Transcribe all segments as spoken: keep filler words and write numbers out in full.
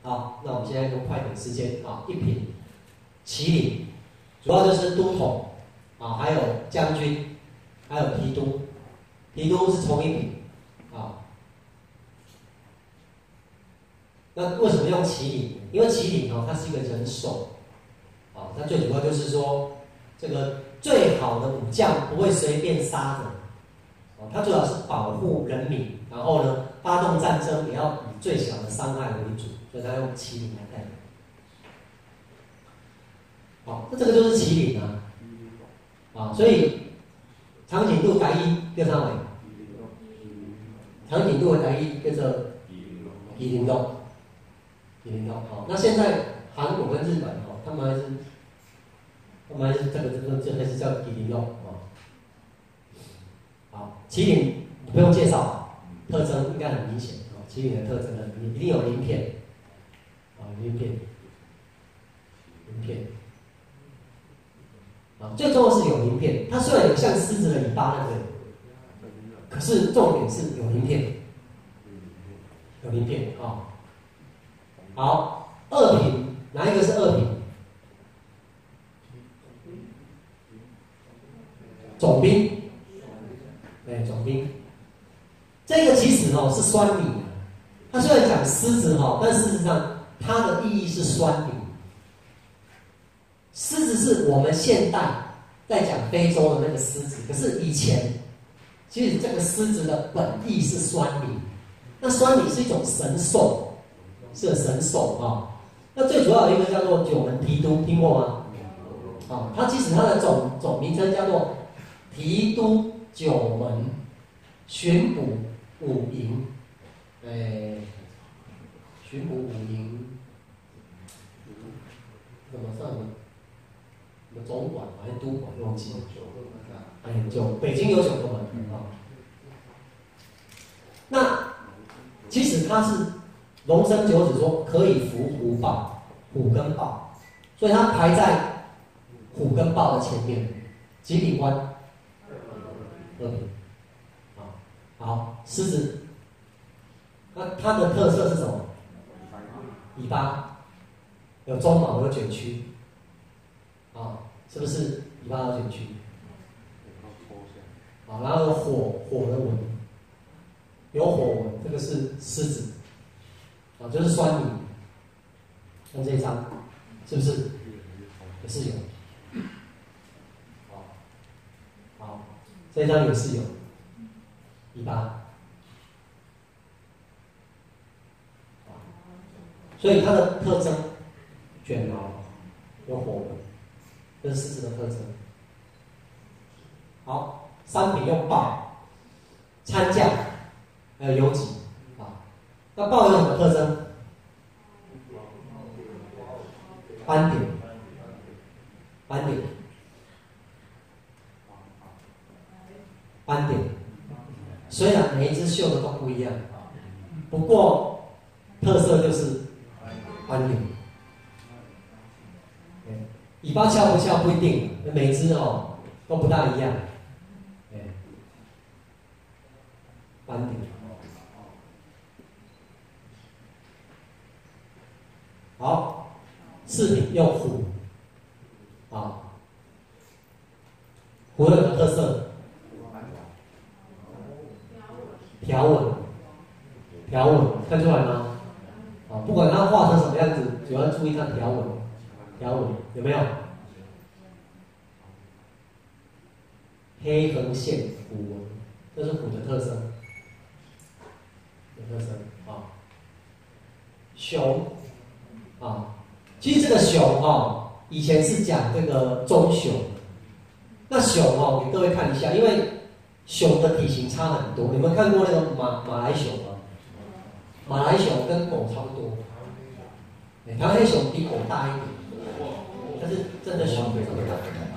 好，那我们现在用快点时间啊，一品麒麟，主要就是都统啊，还有将军，还有提督，提督是从一品啊。那为什么用麒麟？因为麒麟哦，它是一个人手啊，它最主要就是说，这个最好的武将不会随便杀人，啊，它主要是保护人民，然后呢，发动战争也要以最小的伤害为主，所以它用麒麟来代表。好，那这个就是麒麟啊，啊，所以长颈鹿台语叫啥话？长颈鹿的台语叫做麒麟鹿。麒麟鹿哦，那现在韩国跟日本哦，他们还是他们还是这个这个这还是叫麒麟鹿哦。好，麒麟不用介绍，特征应该很明显哦。麒麟的特征很明显，一定有鳞片，啊，鳞片，鳞片。啊，最重要是有鳞片。它虽然有像狮子的尾巴那个，可是重点是有鳞片，有鳞片啊。哦，好，二品哪一个是二品？总兵，对，总兵。这个其实哦是酸米，它虽然讲狮子哈，但事实上它的意义是酸米。狮子是我们现代在讲非洲的那个狮子，可是以前其实这个狮子的本意是酸米。那酸米是一种神兽，是神兽啊。那最主要有一个叫做九门提督，听过吗？啊，它其实它的总总名称叫做提督九门巡捕五营，诶，巡捕五营，怎么上的？什么总管还是督管忘记了？哎，就北京有九个门啊。那其实它是龙生九子说可以伏虎豹，虎跟豹，所以它排在虎跟豹的前面。几品官？二品。好，好，狮子，那它的特色是什么？尾巴有鬃毛，有卷曲，啊，是不是尾巴有卷曲？好，然后有火火的纹，有火纹，这个是狮子，啊，就是酸米。看这一张，是不是？也是有。好，好，这一张也是有尾巴。所以它的特征，卷毛，有火纹，这是狮子的特征。好，三品用豹，参将，还有游击啊。那豹有什么特征？斑点，斑点，斑点。虽然每一只绣的都不一样，不过特色就是斑点。尾巴翘不翘不一定，每只哦都不大一样。哎，斑点。好，四品用虎，啊，虎有什么特色？条纹，条纹看出来吗？啊，不管它画成什么样子，只要注意它条纹，条纹有没有？黑横线虎纹，这是虎的特征，有特征啊。熊啊，其实这个熊哦，以前是讲这个棕熊。那熊哦，给各位看一下，因为熊的体型差很多。你们看过那个马马来熊吗？马来熊跟狗差不多，台湾黑熊比狗大一点，但是真的熊没这么大。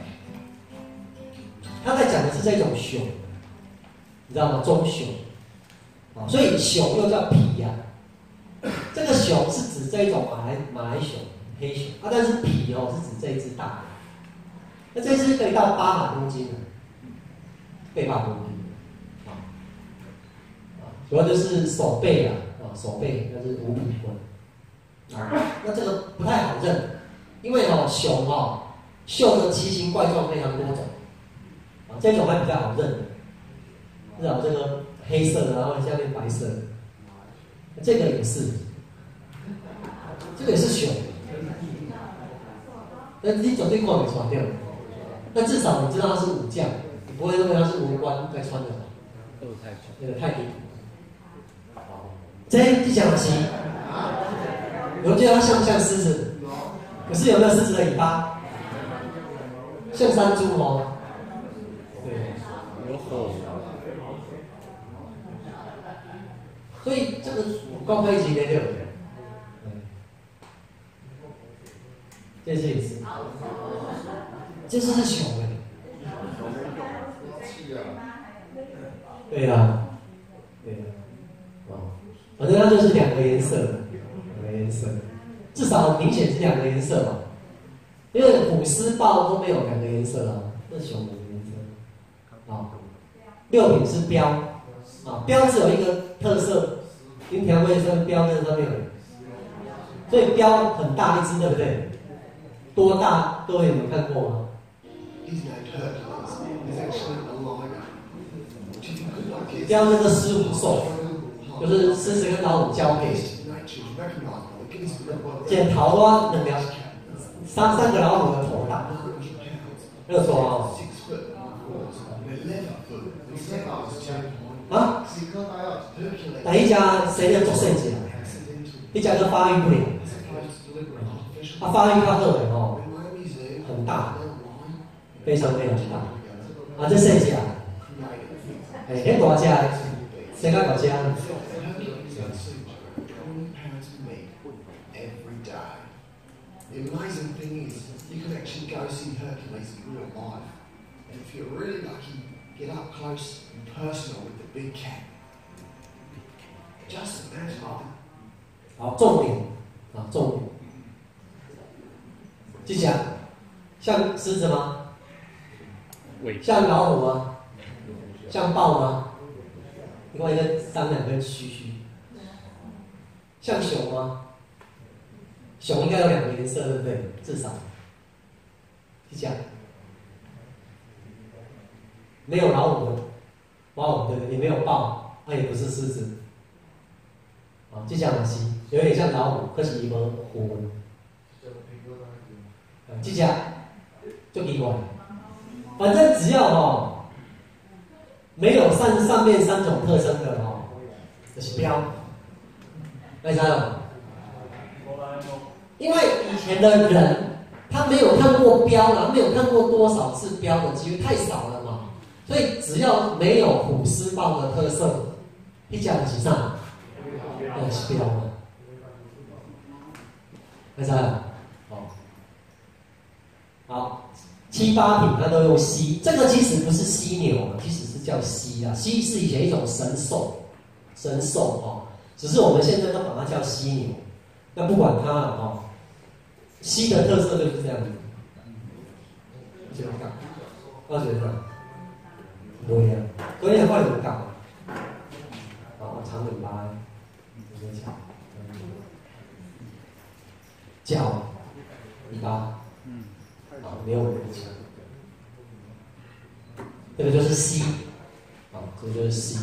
他在讲的是这种熊，你知道吗？棕熊啊，所以熊又叫痞呀、啊。这个熊是指这一种马来马来熊、黑熊啊，但是痞哦是指这一只大的。那这只可以到八百公斤的，可以八百公斤的啊啊，主要就是手背啊啊，手背那是五品官。 啊，那这个不太好认，因为哦熊哦绣的奇形怪状非常多种，啊这种还比较好认的，至少这个黑色的，然后下面白色的，这个也是，这个也是熊，那你绝对看不出来对，那至少你知道它是武将，你不会认为它是文官在穿的，那个太离谱。这这讲是，有觉得它像不像狮子？可是有没有狮子的尾巴？像山猪哦。对，有火。所以这个高科技的对不对？这是也是，这是是熊哎。对呀、啊，对呀、啊，哦。反正它就是两个颜色，两个颜色，至少明显是两个颜色嘛。因为虎狮豹都没有两个颜色啊，那熊的颜色。啊，六品是标，啊，标志有一个特色，因条规上标在上面有，所以标很大一只，对不对？多大？各位有没有看过吗？标那个狮虎兽。就是狮子跟老虎交配，捡桃花两条，三三个老虎的头大，没有错哦。啊？哪一家谁的做设计啊？一家都发育不了，它、啊、发育到后尾哦，很大，非常非常大。啊，这设计啊，哎，很大只，谁敢搞这样？The amazing thing is, you can actually go see Hercules in real life. And if you're really lucky, get up close and personal with the big cat. Just imagine that. 好，重点啊，重点。就讲，像狮子吗？像老虎吗？像豹吗？另外一个三两根须须。像熊吗？熊应该有两个颜色，对不对？至少是这样。没有老虎的，老虎对，也没有豹，它、啊、也不是狮子。啊，就这样是有点像老虎，可是伊无虎纹。就这样，就奇怪。反正只要哦，没有上上面三种特征的哦，就是标。为啥？因为以前的人他没有看过标了，没有看过多少次标的机会太少了嘛，所以只要没有虎狮豹的特色，一讲是啥？那是标嘛。为啥？好，好，七八品它都用犀，这个其实不是犀牛，其实是叫犀啊，犀是以前一种神兽，神兽哦，只是我们现在都把它叫犀牛。那不管它了哦。犀的特色就是这样子，这样讲，我觉得不一样。所以话怎么讲？啊，长尾巴，有点长，脚，尾巴，嗯，啊，没有尾巴长。这个就是犀，啊，这个就是犀。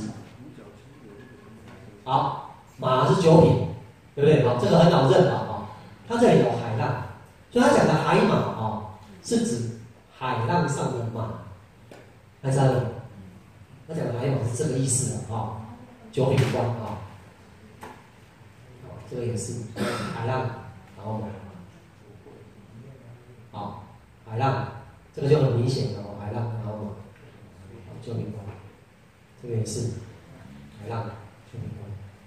好，马是九品，对不对？好，这个很好认啊，啊，它这里有海浪。所以他讲的海马哦，是指海浪上的马，还是他的？他讲的海马是这个意思的啊、哦，九品官啊，哦，这个也是海浪，然后马，好，海浪，这个就很明显的哦，海浪，然后马，九品官，这个也是海浪，九品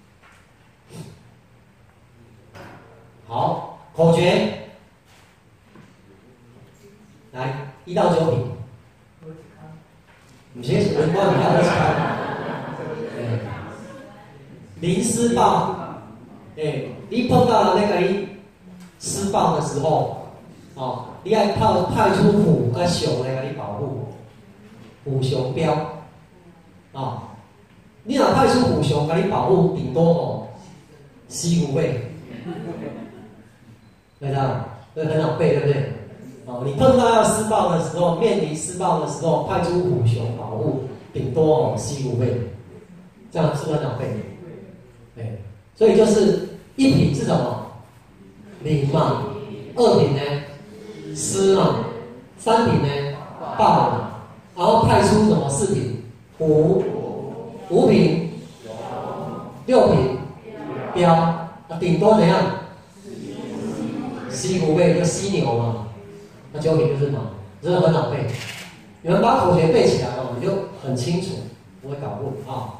官。好，口诀。来，一到九品，唔是文官，唔要二十开。临施暴，哎，你碰到了那个你施暴的时候，哦，你要派派出虎跟熊来给你保护，虎熊标，啊、哦，你若派出虎熊给你保护，顶多哦，死虎尾， 对吧？这很好背，对不对？哦，你碰到要施暴的时候，面临施暴的时候，派出虎熊保护，顶多哦西湖背，这样是不是很好背？对，所以就是一品是什么？灵嘛，二品呢？施嘛，三品呢？报嘛，然后派出什么四品？五，五品，六品，标，啊，顶多怎样？西湖背就犀牛嘛，那九品就是马，真的很好背。你们把口诀背起来哦，你就很清楚，不会搞混啊。